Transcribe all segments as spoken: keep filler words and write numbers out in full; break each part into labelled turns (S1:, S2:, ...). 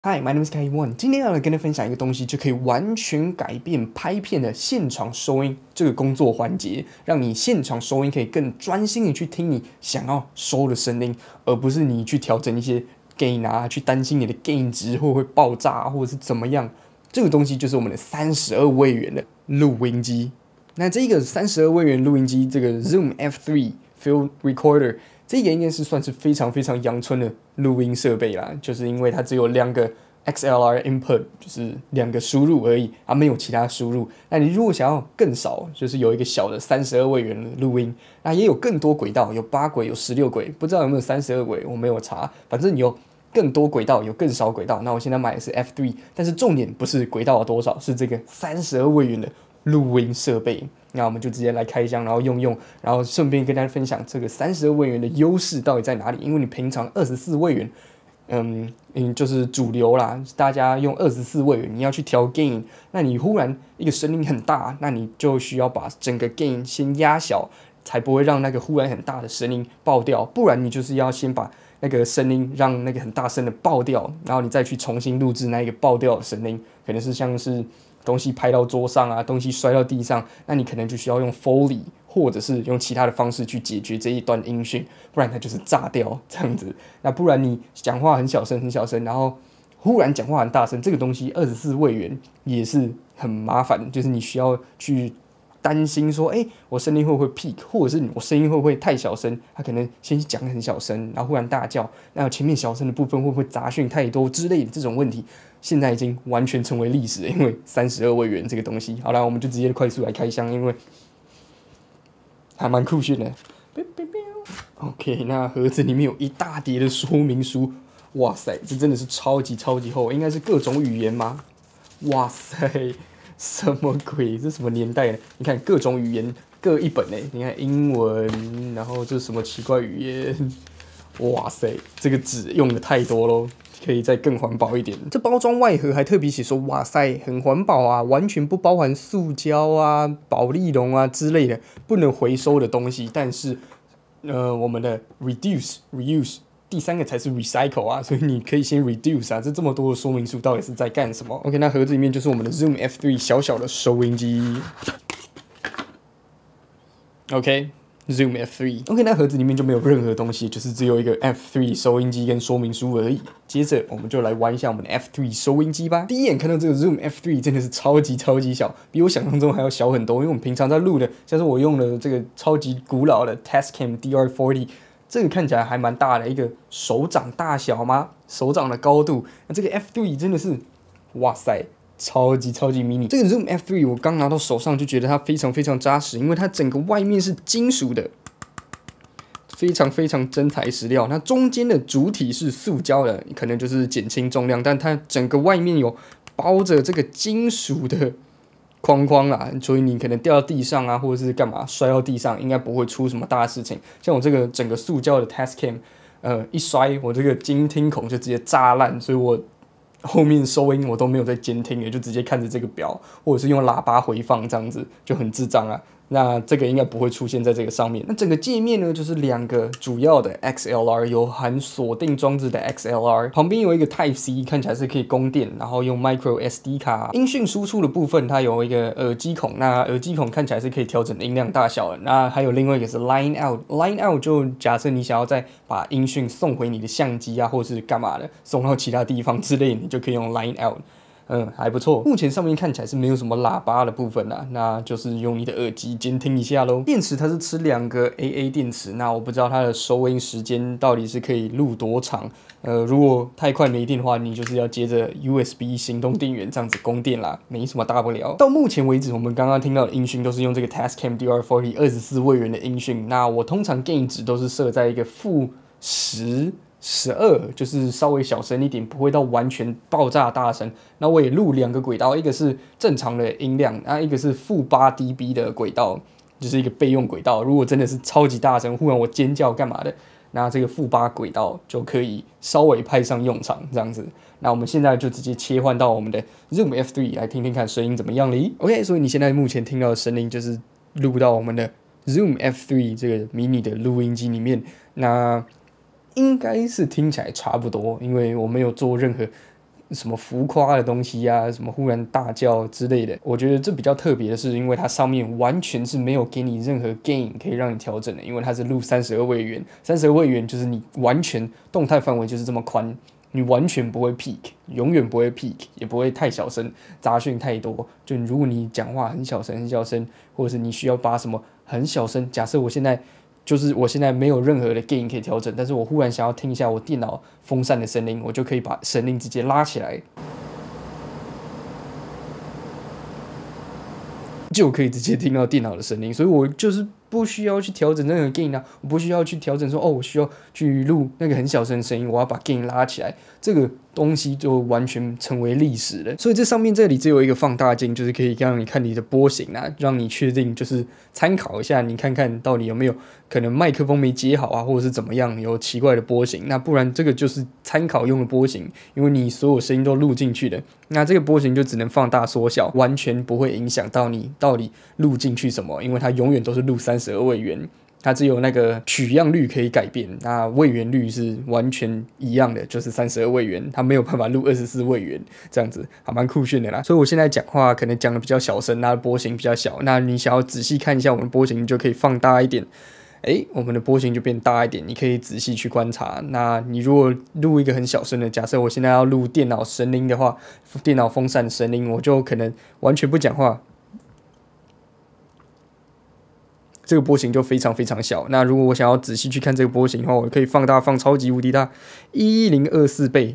S1: Hi, my name is Kai One。今天要来跟大家分享一个东西，就可以完全改变拍片的现场收音这个工作环节，让你现场收音可以更专心的去听你想要收的声音，而不是你去调整一些 gain 啊，去担心你的 gain 值会不会爆炸、啊，或者是怎么样。这个东西就是我们的三十二位元的录音机。那这个三十二位元录音机，这个 Zoom F 三 Field Recorder。这个应该是算是非常非常阳春的录音设备啦，就是因为它只有两个 X L R input， 就是两个输入而已，它没有其他输入。那你如果想要更少，就是有一个小的三十二位元的录音，那也有更多轨道，有八轨，有十六轨，不知道有没有三十二轨，我没有查，反正有更多轨道，有更少轨道。那我现在买的是 F 三，但是重点不是轨道有多少，是这个三十二位元的录音设备。那我们就直接来开箱，然后用用，然后顺便跟大家分享这个三十二位元的优势到底在哪里。因为你平常二十四位元，嗯嗯，就是主流啦，大家用二十四位元，你要去调 gain， 那你忽然一个声音很大，那你就需要把整个 gain 先压小，才不会让那个忽然很大的声音爆掉。不然你就是要先把那个声音让那个很大声的爆掉，然后你再去重新录制那一个爆掉的声音，可能是像是东西拍到桌上啊，东西摔到地上，那你可能就需要用 Foley 或者是用其他的方式去解决这一段音讯，不然它就是炸掉这样子。那不然你讲话很小声很小声，然后忽然讲话很大声，这个东西二十四位元也是很麻烦，就是你需要去担心说，哎、欸，我声音会不会 peak， 或者是我声音会不会太小声？他可能先讲很小声，然后忽然大叫，那前面小声的部分会不会杂讯太多之类的这种问题，现在已经完全成为历史了，因为三十二位元这个东西。好了，我们就直接快速来开箱，因为还蛮酷炫的。OK， 那盒子里面有一大叠的说明书，哇塞，这真的是超级超级厚，应该是各种语言吗？哇塞！什么鬼？这什么年代呢？你看各种语言各一本呢。你看英文，然后这是什么奇怪语言？哇塞，这个纸用的太多咯，可以再更环保一点。这包装外盒还特别写说，哇塞，很环保啊，完全不包含塑胶啊、保丽龙啊之类的不能回收的东西。但是，呃，我们的 reduce、reuse。第三个才是 recycle 啊，所以你可以先 reduce 啊，这这么多的说明书到底是在干什么 ？OK， 那盒子里面就是我们的 Zoom F 三 小小的收音机。OK，Zoom F 三。OK， 那盒子里面就没有任何东西，就是只有一个 F 三 收音机跟说明书而已。接着我们就来玩一下我们的 F 三 收音机吧。第一眼看到这个 Zoom F 三真的是超级超级小，比我想象中还要小很多。因为我们平常在录的，像是我用的这个超级古老的 Tascam D R 四十。这个看起来还蛮大的，一个手掌大小吗？手掌的高度。那这个 F 三 真的是，哇塞，超级超级迷你。这个 Zoom F 三 我刚拿到手上就觉得它非常非常扎实，因为它整个外面是金属的，非常非常真材实料。那中间的主体是塑胶的，可能就是减轻重量，但它整个外面有包着这个金属的框框啦，所以你可能掉到地上啊，或者是干嘛摔到地上，应该不会出什么大事情。像我这个整个塑胶的 Tascam， 呃，一摔我这个监听孔就直接炸烂，所以我后面收音我都没有在监听，也就直接看着这个表，或者是用喇叭回放这样子，就很智障啊。那这个应该不会出现在这个上面。那整个界面呢，就是两个主要的 X L R， 有含锁定装置的 X L R， 旁边有一个 Type C， 看起来是可以供电，然后用 Micro S D 卡。音讯输出的部分，它有一个耳机孔，那耳机孔看起来是可以调整音量大小的。那还有另外一个是 Line Out，Line Out 就假设你想要再把音讯送回你的相机啊，或者是干嘛的，送到其他地方之类的，你就可以用 Line Out。嗯，还不错。目前上面看起来是没有什么喇叭的部分啦，那就是用你的耳机监听一下咯。电池它是吃两个 A A 电池，那我不知道它的收音时间到底是可以录多长。呃，如果太快没电的话，你就是要接着 U S B 行动电源这样子供电啦，没什么大不了。到目前为止，我们刚刚听到的音讯都是用这个 Tascam D R 四十二十四位元的音讯。那我通常 gain 值都是设在一个负十。十二就是稍微小声一点，不会到完全爆炸大声。那我也录两个轨道，一个是正常的音量，那一个是负八 dB 的轨道，就是一个备用轨道。如果真的是超级大声，忽然我尖叫干嘛的，那这个负八轨道就可以稍微派上用场，这样子。那我们现在就直接切换到我们的 Zoom F 三 来听听看声音怎么样哩。OK， 所以你现在目前听到的声音就是录到我们的 Zoom F 三 这个迷你的录音机里面。那应该是听起来差不多，因为我没有做任何什么浮夸的东西啊，什么忽然大叫之类的。我觉得这比较特别的是，因为它上面完全是没有给你任何 gain 可以让你调整的，因为它是录三十二位元，三十二位元就是你完全动态范围就是这么宽。你完全不会 peak， 永远不会 peak， 也不会太小声，杂讯太多。就如果你讲话很小声、很小声，或者是你需要把什么很小声，假设我现在就是我现在没有任何的 gain 可以调整，但是我忽然想要听一下我电脑风扇的声音，我就可以把声音直接拉起来，就可以直接听到电脑的声音，所以我就是不需要去调整任何 gain 啊，我不需要去调整说哦，我需要去录那个很小声的声音，我要把 gain 拉起来，这个东西就完全成为历史了。所以这上面这里只有一个放大镜，就是可以让你看你的波形啊，让你确定就是参考一下，你看看到底有没有可能麦克风没接好啊，或者是怎么样有奇怪的波形。那不然这个就是参考用的波形，因为你所有声音都录进去的，那这个波形就只能放大缩小，完全不会影响到你到底录进去什么，因为它永远都是录三十二位元。它只有那个取样率可以改变，那位元率是完全一样的，就是三十二位元，它没有办法录二十四位元，这样子还蛮酷炫的啦。所以我现在讲话可能讲的比较小声，那波形比较小，那你想要仔细看一下我们波形，你就可以放大一点，诶，我们的波形就变大一点，你可以仔细去观察。那你如果录一个很小声的，假设我现在要录电脑声音的话，电脑风扇的声音，我就可能完全不讲话。这个波形就非常非常小。那如果我想要仔细去看这个波形的话，我可以放大，放超级无敌大，一零二四倍。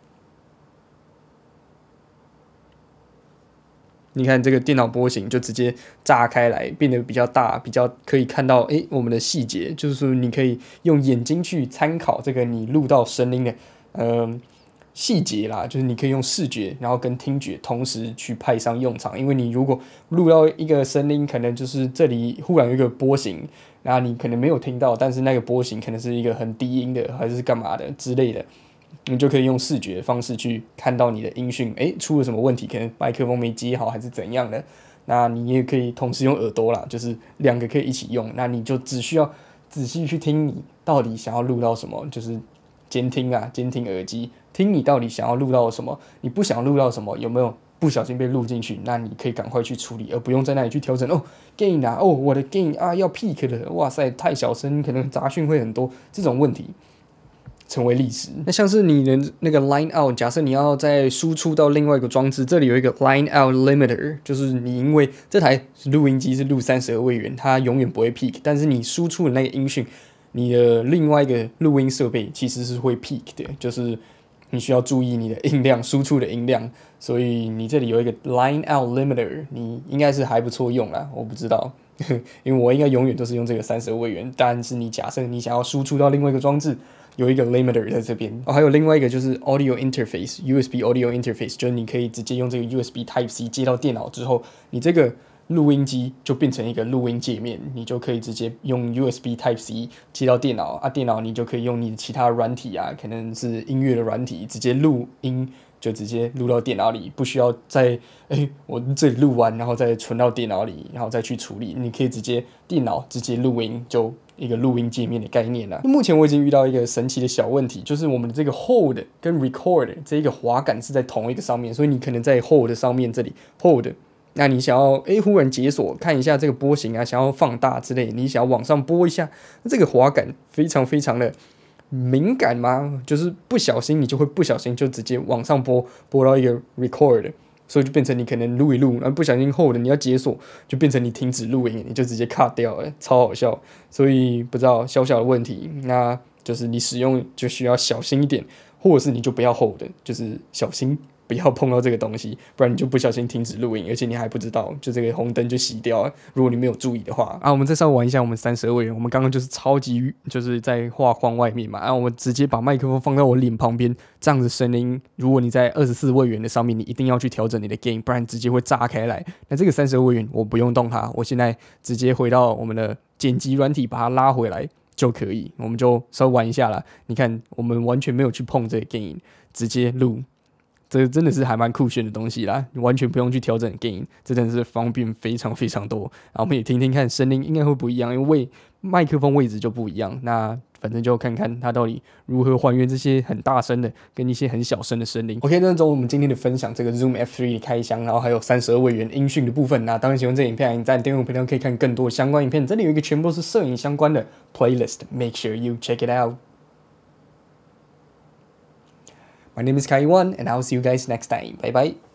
S1: 你看这个电脑波形就直接炸开来，变得比较大，比较可以看到诶我们的细节，就是说你可以用眼睛去参考这个你录到声音的，呃。细节啦，就是你可以用视觉，然后跟听觉同时去派上用场。因为你如果录到一个声音，可能就是这里忽然有一个波形，那你可能没有听到，但是那个波形可能是一个很低音的，还是干嘛的之类的，你就可以用视觉的方式去看到你的音讯，诶，出了什么问题，可能麦克风没接好，还是怎样的。那你也可以同时用耳朵啦，就是两个可以一起用。那你就只需要仔细去听你到底想要录到什么，就是监听啊，监听耳机。听你到底想要录到什么，你不想录到什么，有没有不小心被录进去？那你可以赶快去处理，而不用在那里去调整哦 gain 啊，哦我的 gain 啊要 peak 了，哇塞太小声，可能杂讯会很多，这种问题成为历史。那像是你的那个 line out， 假设你要再输出到另外一个装置，这里有一个 line out limiter， 就是你因为这台录音机是录三十二位元，它永远不会 peak， 但是你输出的那个音讯，你的另外一个录音设备其实是会 peak 的，就是你需要注意你的音量，输出的音量，所以你这里有一个 line out limiter， 你应该是还不错用啦，我不知道，因为我应该永远都是用这个三十二位元，但是你假设你想要输出到另外一个装置，有一个 limiter 在这边，哦，还有另外一个就是 audio interface， U S B audio interface， 就是你可以直接用这个 U S B Type C 接到电脑之后，你这个录音机就变成一个录音界面，你就可以直接用 U S B Type C 接到电脑啊，电脑你就可以用你的其他软体啊，可能是音乐的软体，直接录音就直接录到电脑里，不需要再哎我这里录完，然后再存到电脑里，然后再去处理，你可以直接电脑直接录音，就一个录音界面的概念啦。目前我已经遇到一个神奇的小问题，就是我们的这个 hold 跟 record 这一个滑杆是在同一个上面，所以你可能在 hold 上面这里 hold。那你想要诶忽然解锁看一下这个波形啊，想要放大之类，你想要往上拨一下，那这个滑杆非常非常的敏感吗？就是不小心你就会不小心就直接往上拨，拨到一个 record， 所以就变成你可能录一录，然后不小心 hold 你要解锁，就变成你停止录音，你就直接 cut 掉了，超好笑。所以不知道小小的问题，那就是你使用就需要小心一点，或者是你就不要 hold， 就是小心。不要碰到这个东西，不然你就不小心停止录音，而且你还不知道，就这个红灯就熄掉了。如果你没有注意的话，啊，我们再稍微玩一下我们三十二位元。我们刚刚就是超级就是在画框外面嘛，然后我们直接把麦克风放到我脸旁边，这样子声音，如果你在二十四位元的上面，你一定要去调整你的 gain， 不然直接会炸开来。那这个三十二位元我不用动它，我现在直接回到我们的剪辑软体，把它拉回来就可以。我们就稍微玩一下啦。你看，我们完全没有去碰这个 gain， 直接录。 这真的是还蛮酷炫的东西啦，完全不用去调整 gain， 这真的是方便非常非常多。然后我们也听听看声音应该会不一样，因为麦克风位置就不一样。那反正就看看它到底如何还原这些很大声的跟一些很小声的声音。OK， 那这我们今天的分享这个 Zoom F 三 的开箱，然后还有三十二位元音讯的部分。那当然喜欢这影片，按赞订阅我频道可以看更多相关影片。这里有一个全部都是摄影相关的 playlist，make sure you check it out。My name is Kaiwan, and I'll see you guys next time. Bye bye.